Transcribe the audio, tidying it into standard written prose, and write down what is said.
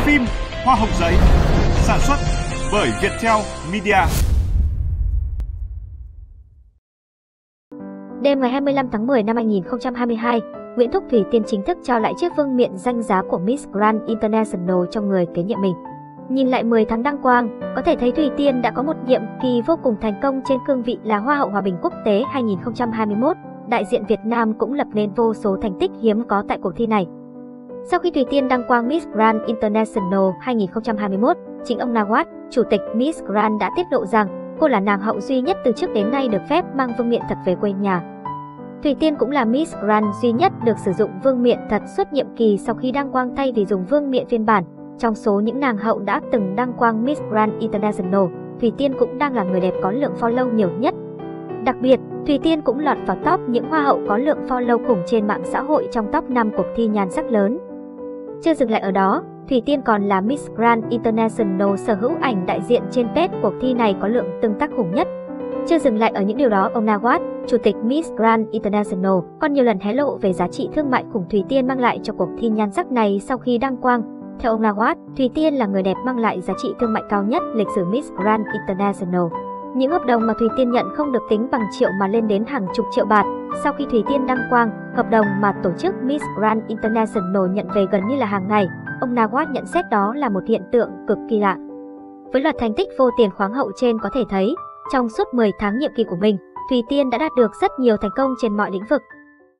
phim Hoa hồng giấy, sản xuất bởi Viettel Media. Đêm ngày 25 tháng 10 năm 2022, Nguyễn Thúc Thủy Tiên chính thức trao lại chiếc vương miện danh giá của Miss Grand International cho người kế nhiệm mình. Nhìn lại 10 tháng đăng quang, có thể thấy Thủy Tiên đã có một nhiệm kỳ vô cùng thành công trên cương vị là Hoa hậu Hòa bình Quốc tế 2021. Đại diện Việt Nam cũng lập nên vô số thành tích hiếm có tại cuộc thi này. Sau khi Thủy Tiên đăng quang Miss Grand International 2021, chính ông Nawaz, chủ tịch Miss Grand đã tiết lộ rằng cô là nàng hậu duy nhất từ trước đến nay được phép mang vương miện thật về quê nhà. Thủy Tiên cũng là Miss Grand duy nhất được sử dụng vương miện thật suốt nhiệm kỳ sau khi đăng quang thay vì dùng vương miện phiên bản. Trong số những nàng hậu đã từng đăng quang Miss Grand International, Thủy Tiên cũng đang là người đẹp có lượng follow nhiều nhất. Đặc biệt, Thủy Tiên cũng lọt vào top những hoa hậu có lượng follow khủng trên mạng xã hội trong top 5 cuộc thi nhan sắc lớn. Chưa dừng lại ở đó, Thủy Tiên còn là Miss Grand International sở hữu ảnh đại diện trên page cuộc thi này có lượng tương tác khủng nhất. Chưa dừng lại ở những điều đó, ông Nawaz, chủ tịch Miss Grand International, còn nhiều lần hé lộ về giá trị thương mại khủng Thủy Tiên mang lại cho cuộc thi nhan sắc này sau khi đăng quang. Theo ông Nawaz, Thủy Tiên là người đẹp mang lại giá trị thương mại cao nhất lịch sử Miss Grand International. Những hợp đồng mà Thủy Tiên nhận không được tính bằng triệu mà lên đến hàng chục triệu bạt. Sau khi Thủy Tiên đăng quang, hợp đồng mà tổ chức Miss Grand International nhận về gần như là hàng ngày. Ông Nawaz nhận xét đó là một hiện tượng cực kỳ lạ. Với loạt thành tích vô tiền khoáng hậu trên có thể thấy, trong suốt 10 tháng nhiệm kỳ của mình, Thủy Tiên đã đạt được rất nhiều thành công trên mọi lĩnh vực.